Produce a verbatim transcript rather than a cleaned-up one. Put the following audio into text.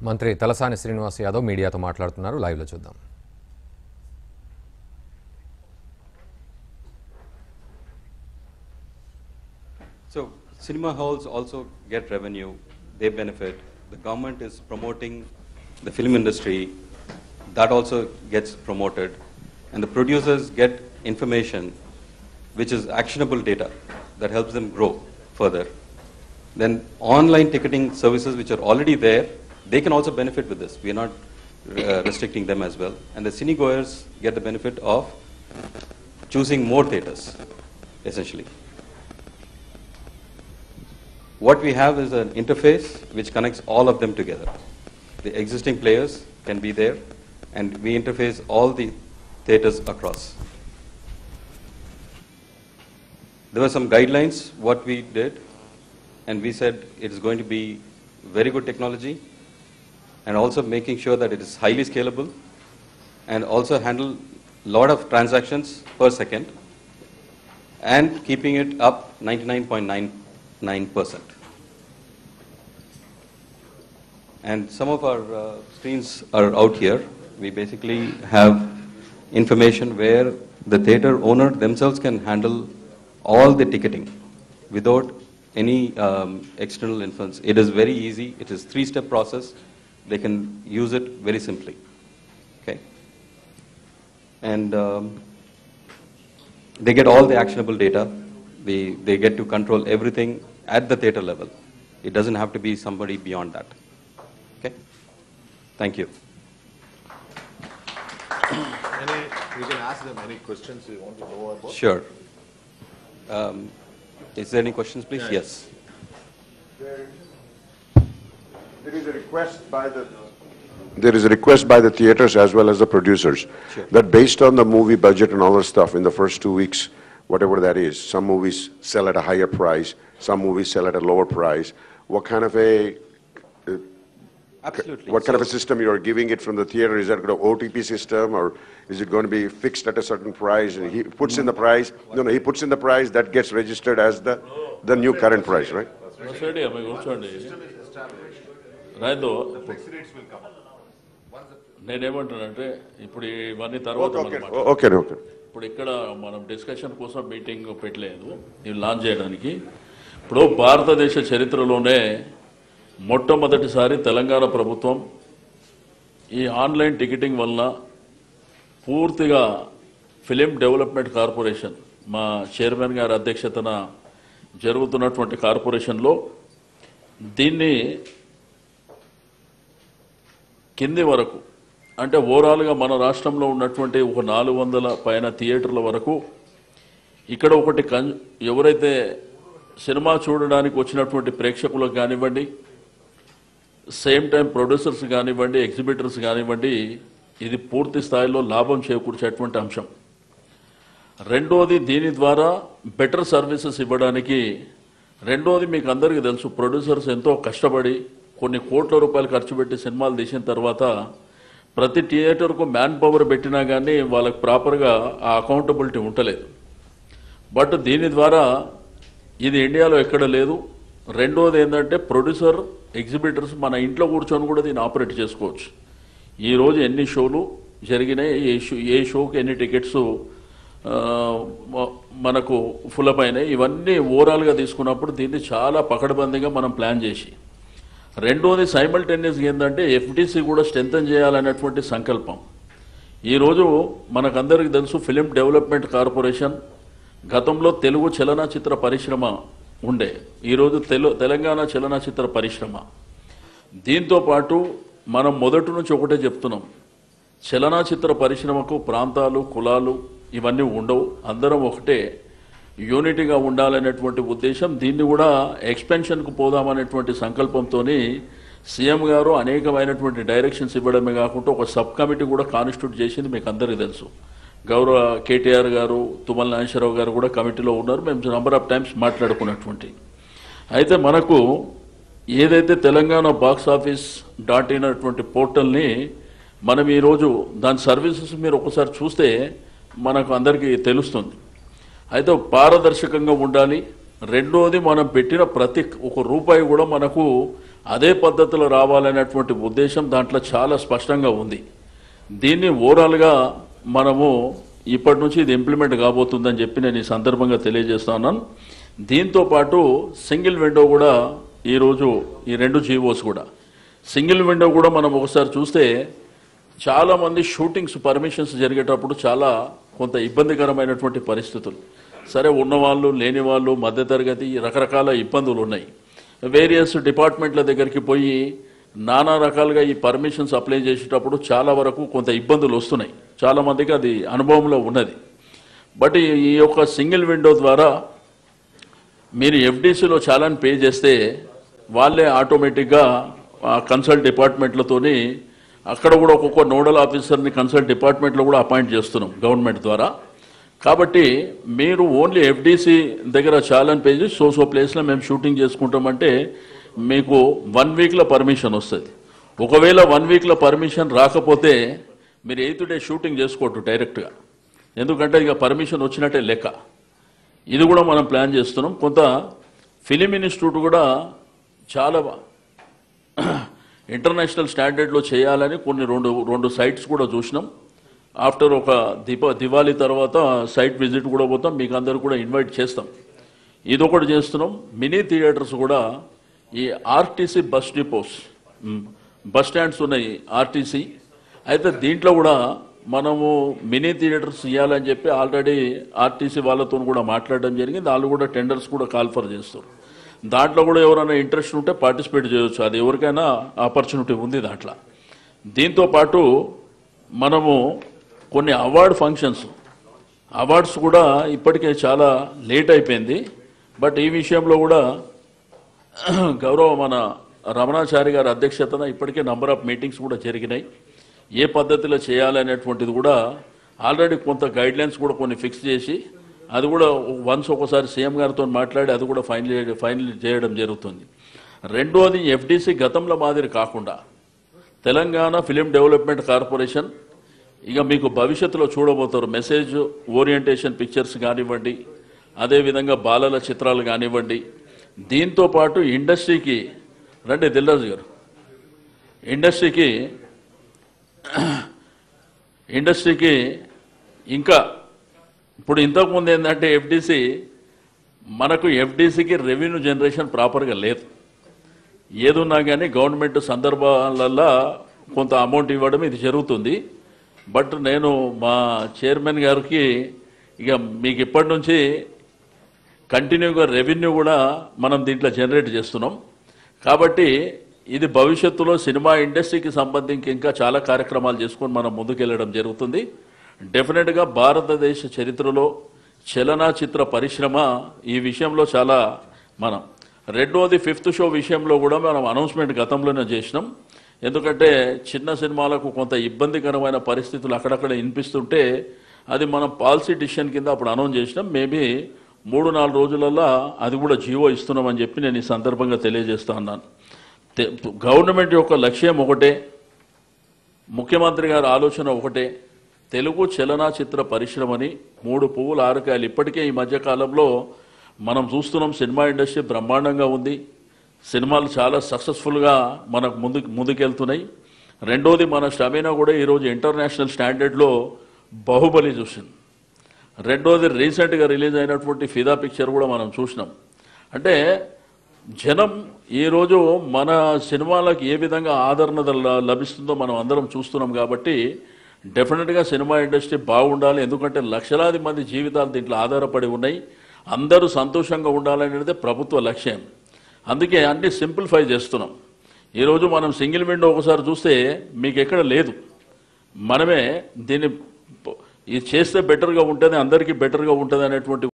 మంత్రి తలసాని శ్రీనివాస్ యాదవ్ మీడియాతో మాట్లాడుతున్నారు. లైవ్ లో చూద్దాం. So cinema halls also get revenue, they benefit. The government is promoting the film industry, that also gets promoted, and the producers get information which is actionable data that helps them grow further. Then online ticketing services which are already there, they can also benefit with this. We are not uh, restricting them as well. And the cinegoers get the benefit of choosing more theaters, essentially. What we have is an interface which connects all of them together. The existing players can be there, and we interface all the theaters across. There were some guidelines what we did, and we said it is going to be very good technology, and also making sure that it is highly scalable, and also handle a lot of transactions per second, and keeping it up ninety-nine point nine nine percent. And some of our uh, screens are out here. We basically have information where the theater owner themselves can handle all the ticketing without any um, external influence. It is very easy. It is three-step process. They can use it very simply. Okay. And um, they get all the actionable data. They, they get to control everything at the theater level. It doesn't have to be somebody beyond that. Okay? Thank you. Any, we can ask them any questions you want to know about. Sure. Um, is there any questions, please? Yeah. Yes. There, there is a request by the there is a request by the theaters as well as the producers Sure. that based on the movie budget and all that stuff in the first two weeks, whatever that is, some movies sell at a higher price, some movies sell at a lower price. What kind of a uh, Absolutely. what kind So- of a system you are giving it from the theater? Is that going to O T P system, or is it going to be fixed at a certain price? And he puts in the price. No, no, he puts in the price that gets registered as the the new current price, right? Side మీకు కూర్చోండి రైతు నేనేమంటానంటే ఇప్పుడు ఇవన్నీ తర్వాత Okay, మనం okay, okay, okay. ఇప్పుడు ఇక్కడ మనం డిస్కషన్ కోసం మీటింగ్ పెట్టలేదు ఇవి లాంచ్ చేయడానికి. ఇప్పుడు భారతదేశ చరిత్రలోనే మొట్టమొదటిసారి తెలంగాణ ప్రభుత్వం ఈ ఆన్లైన్ టికెటింగ్ వల్ల పూర్తిగా ఫిలిం డెవలప్మెంట్ కార్పొరేషన్ మా చైర్మన్ గారి అధ్యక్షతన జరుగుతున్నటువంటి కార్పొరేషన్లో దీన్ని కింది వరకు అంటే ఓవరాల్గా మన రాష్ట్రంలో ఉన్నటువంటి ఒక నాలుగు వందల పైన థియేటర్ల వరకు ఇక్కడ ఒకటి కన్ ఎవరైతే సినిమా చూడడానికి వచ్చినటువంటి ప్రేక్షకులకు కానివ్వండి, సేమ్ టైం ప్రొడ్యూసర్స్ కానివ్వండి, ఎగ్జిబిటర్స్ కానివ్వండి, ఇది పూర్తి స్థాయిలో లాభం చేకూర్చేటువంటి అంశం. రెండోది దీని ద్వారా బెటర్ సర్వీసెస్ ఇవ్వడానికి, రెండోది మీకు అందరికీ తెలుసు ప్రొడ్యూసర్స్ ఎంతో కష్టపడి కొన్ని కోట్ల రూపాయలు ఖర్చు పెట్టి సినిమాలు తీసిన తర్వాత ప్రతి థియేటర్కు మ్యాన్ పవర్ పెట్టినా కానీ వాళ్ళకి ప్రాపర్గా ఆ అకౌంటబిలిటీ ఉండలేదు. బట్ దీని ద్వారా ఇది ఇండియాలో ఎక్కడ లేదు. రెండోది ఏంటంటే ప్రొడ్యూసర్ ఎగ్జిబిటర్స్ మన ఇంట్లో కూర్చొని కూడా దీన్ని ఆపరేట్ చేసుకోవచ్చు. ఈరోజు ఎన్ని షోలు జరిగినాయి, ఏ షో ఏ షోకి ఎన్ని టికెట్స్ మనకు ఫుల్ అప్ అయినాయి, ఇవన్నీ ఓవరాల్గా తీసుకున్నప్పుడు దీన్ని చాలా పకడ్బందీగా మనం ప్లాన్ చేసి, రెండోది సైమల్టేనియస్గా ఏంటంటే ఎఫ్డిసి కూడా స్ట్రెంథన్ చేయాలనేటువంటి సంకల్పం. ఈరోజు మనకందరికీ తెలుసు ఫిలిం డెవలప్మెంట్ కార్పొరేషన్ గతంలో తెలుగు చలనచిత్ర పరిశ్రమ ఉండే, ఈరోజు తెలు తెలంగాణ చలనచిత్ర పరిశ్రమ. దీంతో పాటు మనం మొదటి నుంచి ఒకటే చెప్తున్నాం, చలనచిత్ర పరిశ్రమకు ప్రాంతాలు, కులాలు ఇవన్నీ ఉండవు, అందరం ఒకటే యూనిటీగా ఉండాలనేటువంటి ఉద్దేశం. దీన్ని కూడా ఎక్స్పెన్షన్కు పోదామనేటువంటి సంకల్పంతో సీఎం గారు అనేకమైనటువంటి డైరెక్షన్స్ ఇవ్వడమే కాకుండా ఒక సబ్ కమిటీ కూడా కాన్స్టిట్యూట్ చేసింది మీకు అందరికీ తెలుసు. గౌరవ కేటీఆర్ గారు, తుమ్మల నాగేశ్వరరావు గారు కూడా కమిటీలో ఉన్నారు. మేము నంబర్ ఆఫ్ టైమ్స్ మాట్లాడుకున్నటువంటి. అయితే మనకు ఏదైతే Telangana box office dot in అటువంటి పోర్టల్ని మనం ఈరోజు దాని సర్వీసెస్ మీరు ఒకసారి చూస్తే మనకు అందరికీ తెలుస్తుంది. అయితే పారదర్శకంగా ఉండాలి. రెండోది మనం పెట్టిన ప్రతి ఒక రూపాయి కూడా మనకు అదే పద్ధతిలో రావాలనేటువంటి ఉద్దేశం దాంట్లో చాలా స్పష్టంగా ఉంది. దీన్ని ఓవరాల్గా మనము ఇప్పటి నుంచి ఇది ఇంప్లిమెంట్ కాబోతుందని చెప్పి నేను ఈ సందర్భంగా తెలియజేస్తా ఉన్నాను. దీంతోపాటు సింగిల్ విండో కూడా ఈరోజు ఈ రెండు జీవోస్ కూడా సింగిల్ విండో కూడా మనం ఒకసారి చూస్తే చాలామంది షూటింగ్స్ పర్మిషన్స్ జరిగేటప్పుడు చాలా కొంత ఇబ్బందికరమైనటువంటి పరిస్థితులు, సరే ఉన్నవాళ్ళు లేని వాళ్ళు మధ్యతరగతి రకరకాల ఇబ్బందులు ఉన్నాయి. వేరియస్ డిపార్ట్మెంట్ల దగ్గరికి పోయి నానా రకాలుగా ఈ పర్మిషన్స్ అప్లై చేసేటప్పుడు చాలా వరకు కొంత ఇబ్బందులు వస్తున్నాయి. చాలామందికి అది అనుభవంలో ఉన్నది. బట్ ఈ యొక్క సింగిల్ విండో ద్వారా మీరు ఎఫ్డీసీలో చాలాని పే చేస్తే వాళ్ళే ఆటోమేటిక్గా కన్సల్ట్ డిపార్ట్మెంట్లతోని అక్కడ కూడా ఒక్కొక్క నోడల్ ఆఫీసర్ని కన్సల్ట్ డిపార్ట్మెంట్లో కూడా అపాయింట్ చేస్తున్నాం గవర్నమెంట్ ద్వారా. కాబట్టి మీరు ఓన్లీ ఎఫ్డీసీ దగ్గర చాలాని పే చేసి సో సో ప్లేస్లో మేము షూటింగ్ చేసుకుంటామంటే మీకు వన్ వీక్లో పర్మిషన్ వస్తుంది. ఒకవేళ వన్ వీక్లో పర్మిషన్ రాకపోతే మీరు ఎయిత్ డే షూటింగ్ చేసుకోవద్దు డైరెక్ట్గా, ఎందుకంటే ఇక పర్మిషన్ వచ్చినట్టే లెక్క. ఇది కూడా మనం ప్లాన్ చేస్తున్నాం. కొంత ఫిలిం ఇన్స్టిట్యూట్ కూడా చాలా ఇంటర్నేషనల్ స్టాండర్డ్లో చేయాలని కొన్ని రెండు రెండు సైట్స్ కూడా చూసినాం. ఆఫ్టర్ ఒక దీప దివాళీ తర్వాత సైట్ విజిట్ కూడా పోతాం, మీకు అందరూ కూడా ఇన్వైట్ చేస్తాం. ఇదొకటి చేస్తున్నాం. మినీ థియేటర్స్ కూడా ఈ RTC bus depots bus stands ఉన్నాయి ఆర్టీసీ, అయితే దీంట్లో కూడా మనము మినీ థియేటర్స్ ఇవ్వాలని చెప్పి ఆల్రెడీ ఆర్టీసీ వాళ్ళతో కూడా మాట్లాడడం జరిగింది. వాళ్ళు కూడా టెండర్స్ కూడా కాల్ఫర్ చేస్తారు. దాంట్లో కూడా ఎవరైనా ఇంట్రెస్ట్ ఉంటే పార్టిసిపేట్ చేయవచ్చు, అది ఎవరికైనా ఆపర్చునిటీ ఉంది దాంట్లో. దీంతోపాటు మనము కొన్ని అవార్డు ఫంక్షన్స్ అవార్డ్స్ కూడా ఇప్పటికే చాలా లేట్ అయిపోయింది. బట్ ఈ విషయంలో కూడా గౌరవ మన రమణాచారి గారి అధ్యక్షతన ఇప్పటికే నంబర్ ఆఫ్ మీటింగ్స్ కూడా జరిగినాయి. ఏ పద్ధతిలో చేయాలనేటువంటిది కూడా ఆల్రెడీ కొంత గైడ్లైన్స్ కూడా కొన్ని ఫిక్స్ చేసి అది కూడా వన్స్ ఒకసారి సీఎం గారితో మాట్లాడి అది కూడా ఫైనల్ ఫైనల్ చేయడం జరుగుతుంది. రెండోది ఎఫ్డీసీ గతంలో మాదిరి కాకుండా తెలంగాణ ఫిలిం డెవలప్మెంట్ కార్పొరేషన్ ఇక మీకు భవిష్యత్తులో చూడబోతారు. మెసేజ్ ఓరియంటేషన్ పిక్చర్స్ కానివ్వండి, అదేవిధంగా బాలల చిత్రాలు కానివ్వండి. దీంతోపాటు ఇండస్ట్రీకి రండి దిల్రాజు గారు, ఇండస్ట్రీకి ఇండస్ట్రీకి ఇంకా ఇప్పుడు ఇంతకుముందు ఏంటంటే ఎఫ్డీసీ మనకు ఎఫ్డీసీకి రెవెన్యూ జనరేషన్ ప్రాపర్గా లేదు. ఏదున్నా కానీ గవర్నమెంట్ సందర్భాలల్లో కొంత అమౌంట్ ఇవ్వడం ఇది జరుగుతుంది. బట్ నేను మా చైర్మన్ గారికి ఇక మీకు ఇప్పటి నుంచి కంటిన్యూగా రెవెన్యూ కూడా మనం దీంట్లో జనరేట్ చేస్తున్నాం. కాబట్టి ఇది భవిష్యత్తులో సినిమా ఇండస్ట్రీకి సంబంధించి ఇంకా చాలా కార్యక్రమాలు చేసుకొని మనం ముందుకెళ్ళడం జరుగుతుంది. డెఫినెట్గా భారతదేశ చరిత్రలో చలనచిత్ర పరిశ్రమ ఈ విషయంలో చాలా మనం రెండోది ఫిఫ్త్ షో విషయంలో కూడా మనం అనౌన్స్మెంట్ గతంలోనే చేసినాం. ఎందుకంటే చిన్న సినిమాలకు కొంత ఇబ్బందికరమైన పరిస్థితులు అక్కడక్కడ వినిపిస్తుంటే అది మనం పాలసీ డిసిషన్ కింద అప్పుడు అనౌన్స్ చేసినాం. మేబీ మూడు నాలుగు రోజులలో అది కూడా జీవో ఇస్తున్నామని చెప్పి నేను ఈ సందర్భంగా తెలియజేస్తా ఉన్నాను. గవర్నమెంట్ యొక్క లక్ష్యం ఒకటే, ముఖ్యమంత్రి గారి ఆలోచన ఒకటే, తెలుగు చలనచిత్ర పరిశ్రమని మూడు పువ్వులు ఆరుకాయలు. ఇప్పటికే ఈ మధ్యకాలంలో మనం చూస్తున్నాం సినిమా ఇండస్ట్రీ బ్రహ్మాండంగా ఉంది, సినిమాలు చాలా సక్సెస్ఫుల్గా మనకు ముందు ముందుకెళ్తున్నాయి. రెండోది మన స్టామినా కూడా ఈరోజు ఇంటర్నేషనల్ స్టాండర్డ్లో బాహుబలి చూసింది. రెండోది రీసెంట్గా రిలీజ్ అయినటువంటి ఫిదా పిక్చర్ కూడా మనం చూసినాం. అంటే జనం ఈరోజు మన సినిమాలకు ఏ విధంగా ఆదరణ లభిస్తుందో మనం అందరం చూస్తున్నాం. కాబట్టి డెఫినెట్గా సినిమా ఇండస్ట్రీ బాగుండాలి, ఎందుకంటే లక్షలాది మంది జీవితాలు దీంట్లో ఆధారపడి ఉన్నాయి. అందరూ సంతోషంగా ఉండాలనేది ప్రభుత్వ లక్ష్యం. అందుకే అన్ని సింప్లిఫై చేస్తున్నాం. ఈరోజు మనం సింగిల్ విండో ఒకసారి చూస్తే మీకు ఎక్కడ లేదు, మనమే దీన్ని ఇది చేస్తే బెటర్గా ఉంటుంది, అందరికీ బెటర్గా ఉంటుంది అనేటువంటి